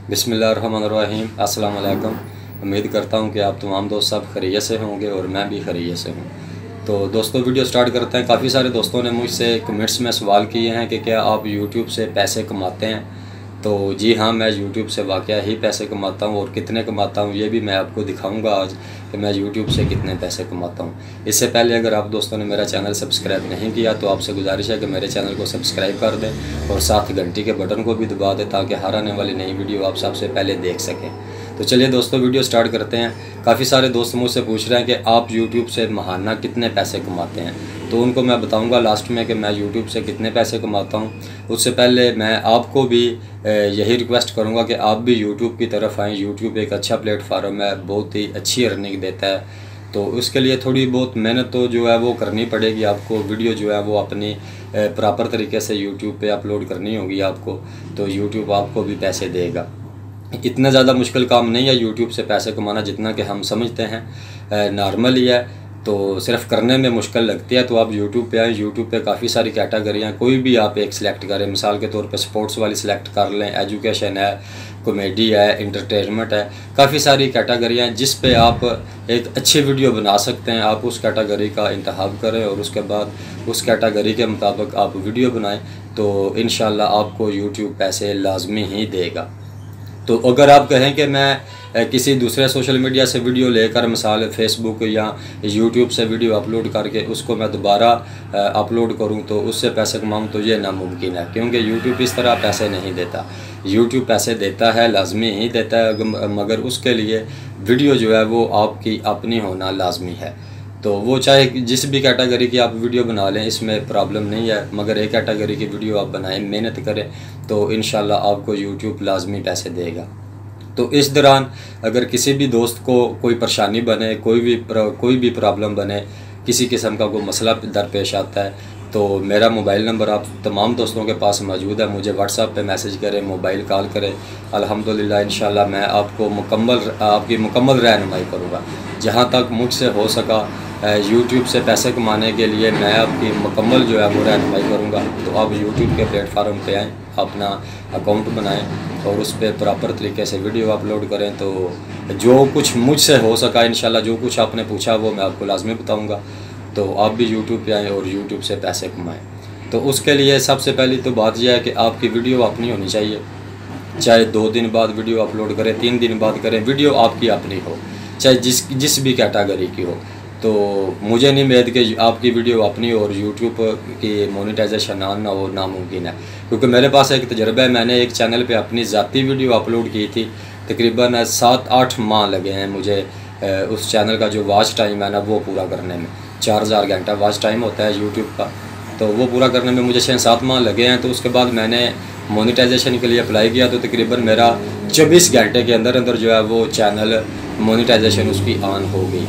बिस्मिल्लाहिर्रहमानिर्रहीम। अस्सलाम वालेकुम। उम्मीद करता हूँ कि आप तमाम दोस्त सब खैरियत से होंगे और मैं भी खैरियत से हूँ। तो दोस्तों वीडियो स्टार्ट करते हैं। काफ़ी सारे दोस्तों ने मुझसे कमेंट्स में सवाल किए हैं कि क्या आप यूट्यूब से पैसे कमाते हैं। तो जी हाँ, मैं यूट्यूब से वाकई ही पैसे कमाता हूँ और कितने कमाता हूँ ये भी मैं आपको दिखाऊंगा आज कि मैं यूट्यूब से कितने पैसे कमाता हूँ। इससे पहले अगर आप दोस्तों ने मेरा चैनल सब्सक्राइब नहीं किया तो आपसे गुजारिश है कि मेरे चैनल को सब्सक्राइब कर दें और साथ घंटी के बटन को भी दबा दें ताकि हर आने वाली नई वीडियो आप सबसे पहले देख सकें। तो चलिए दोस्तों वीडियो स्टार्ट करते हैं। काफ़ी सारे दोस्त मुझसे पूछ रहे हैं कि आप यूट्यूब से माहाना कितने पैसे कमाते हैं, तो उनको मैं बताऊंगा लास्ट में कि मैं यूट्यूब से कितने पैसे कमाता हूं। उससे पहले मैं आपको भी यही रिक्वेस्ट करूंगा कि आप भी यूट्यूब की तरफ आएँ। यूट्यूब एक अच्छा प्लेटफार्म है, बहुत ही अच्छी अर्निंग देता है। तो उसके लिए थोड़ी बहुत मेहनत तो जो है वो करनी पड़ेगी आपको। वीडियो जो है वो अपनी प्रॉपर तरीके से यूट्यूब पे अपलोड करनी होगी आपको, तो यूट्यूब आपको भी पैसे देगा। इतना ज़्यादा मुश्किल काम नहीं है यूट्यूब से पैसे कमाना जितना कि हम समझते हैं। नॉर्मल ही है, तो सिर्फ करने में मुश्किल लगती है। तो आप यूट्यूब पे आए। यूट्यूब पे काफ़ी सारी कैटेगरियाँ, कोई भी आप एक सिलेक्ट करें। मिसाल के तौर पे स्पोर्ट्स वाली सिलेक्ट कर लें, एजुकेशन है, कॉमेडी है, इंटरटेनमेंट है। काफ़ी सारी कैटेगरियाँ हैं जिस पे आप एक अच्छी वीडियो बना सकते हैं। आप उस कैटेगरी का इंतखाब करें और उसके बाद उस कैटेगरी के मुताबिक आप वीडियो बनाएं, तो इंशाल्लाह आपको यूट्यूब पैसे लाजमी ही देगा। तो अगर आप कहें कि मैं किसी दूसरे सोशल मीडिया से वीडियो लेकर, मिसाल फेसबुक या यूट्यूब से वीडियो अपलोड करके उसको मैं दोबारा अपलोड करूं तो उससे पैसे कमाऊं, तो ये नामुमकिन है, क्योंकि यूट्यूब इस तरह पैसे नहीं देता। यूट्यूब पैसे देता है, लाजमी ही देता है, मगर उसके लिए वीडियो जो है वो आपकी अपनी होना लाजमी है। तो वो चाहे जिस भी कैटेगरी की आप वीडियो बना लें, इसमें प्रॉब्लम नहीं है, मगर एक कैटेगरी की वीडियो आप बनाएं, मेहनत करें, तो इंशाल्लाह आपको यूट्यूब लाजमी पैसे देगा। तो इस दौरान अगर किसी भी दोस्त को कोई परेशानी बने, कोई भी प्रॉब्लम बने, किसी किस्म का कोई मसला दरपेश आता है, तो मेरा मोबाइल नंबर आप तमाम दोस्तों के पास मौजूद है। मुझे व्हाट्सएप पे मैसेज करें, मोबाइल कॉल करें। अल्हम्दुलिल्लाह इंशाल्लाह मैं आपको आपकी मुकम्मल रहनुमाई करूँगा। जहाँ तक मुझसे हो सका यूट्यूब से पैसे कमाने के लिए मैं आपकी मुकम्मल जो है वो रहनुमाई करूँगा। तो आप यूट्यूब के प्लेटफार्म पे आएँ, अपना अकाउंट बनाएँ और उस पर प्रॉपर तरीके से वीडियो अपलोड करें। तो जो कुछ मुझसे हो सका इंशाल्लाह, जो कुछ आपने पूछा वो मैं आपको लाजमी बताऊँगा। तो आप भी यूट्यूब पे आएँ और यूट्यूब से पैसे कमाएँ। तो उसके लिए सबसे पहली तो बात यह है कि आपकी वीडियो अपनी होनी चाहिए। चाहे 2 दिन बाद वीडियो अपलोड करें, 3 दिन बाद करें, वीडियो आपकी अपनी हो, चाहे जिस भी कैटेगरी की हो। तो मुझे नहीं उम्मीद कि आपकी वीडियो अपनी और यूट्यूब की मोनेटाइजेशन आना हो नामुमकिन है, क्योंकि मेरे पास एक तजर्बा है। मैंने एक चैनल पे अपनी ज़ाती वीडियो अपलोड की थी, तकरीबन 7-8 माह लगे हैं मुझे उस चैनल का जो वॉच टाइम है ना वो पूरा करने में। 4000 घंटा वॉच टाइम होता है यूट्यूब का, तो वो पूरा करने में मुझे 6-7 माह लगे हैं। तो उसके बाद मैंने मोनेटाइजेशन के लिए अप्लाई किया, तो तकरीबन मेरा 24 घंटे के अंदर अंदर जो है वो चैनल मोनेटाइजेशन उसकी ऑन हो गई।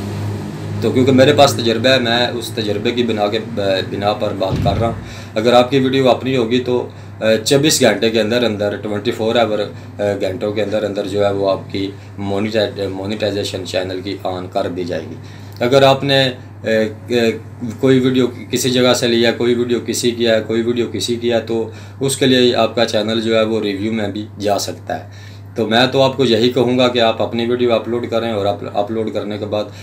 तो क्योंकि मेरे पास तजर्बा है, मैं उस तजर्बे की बिना पर बात कर रहा हूँ। अगर आपकी वीडियो अपनी होगी तो 24 घंटे के अंदर अंदर 24 आवर घंटों के अंदर अंदर जो है वो आपकी मोनेटाइजेशन चैनल की ऑन कर दी जाएगी। अगर आपने कोई वीडियो किसी जगह से लिया, कोई वीडियो किसी की है, कोई वीडियो किसी की है, तो उसके लिए आपका चैनल जो है वो रिव्यू में भी जा सकता है। तो मैं तो आपको यही कहूँगा कि आप अपनी वीडियो अपलोड करें और अपलोड करने के बाद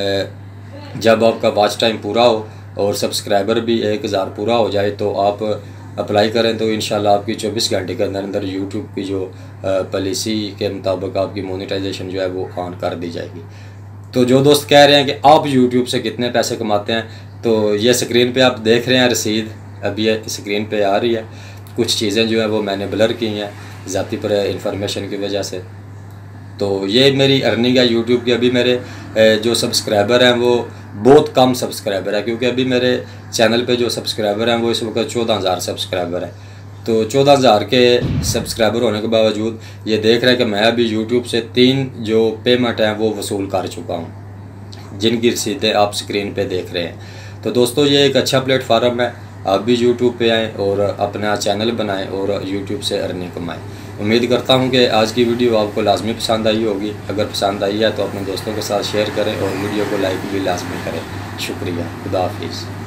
जब आपका वॉच टाइम पूरा हो और सब्सक्राइबर भी 1000 पूरा हो जाए तो आप अप्लाई करें, तो इंशाल्लाह आपकी 24 घंटे के अंदर अंदर यूट्यूब की जो पॉलिसी के मुताबिक आपकी मोनेटाइजेशन जो है वो ऑन कर दी जाएगी। तो जो दोस्त कह रहे हैं कि आप यूट्यूब से कितने पैसे कमाते हैं, तो ये स्क्रीन पे आप देख रहे हैं रसीद, अभी ये स्क्रीन पे आ रही है। कुछ चीज़ें जो है वो मैंने ब्लर की हैं ज़ाती पर इंफॉर्मेशन की वजह से। तो ये मेरी अर्निंग है यूट्यूब की। अभी मेरे जो सब्सक्राइबर हैं वो बहुत कम सब्सक्राइबर है, क्योंकि अभी मेरे चैनल पे जो सब्सक्राइबर हैं वो इस वक्त 14,000 सब्सक्राइबर हैं। तो 14,000 के सब्सक्राइबर होने के बावजूद ये देख रहे हैं कि मैं अभी यूट्यूब से 3 जो पेमेंट हैं वो वसूल कर चुका हूँ, जिनकी रसीदें आप स्क्रीन पे देख रहे हैं। तो दोस्तों ये एक अच्छा प्लेटफार्म है, आप भी यूट्यूब पे आएँ और अपना चैनल बनाएं और यूट्यूब से अर्निंग कमाएं। उम्मीद करता हूँ कि आज की वीडियो आपको लाजमी पसंद आई होगी। अगर पसंद आई है तो अपने दोस्तों के साथ शेयर करें और वीडियो को लाइक भी लाजमी करें। शुक्रिया, खुदा हाफिज़।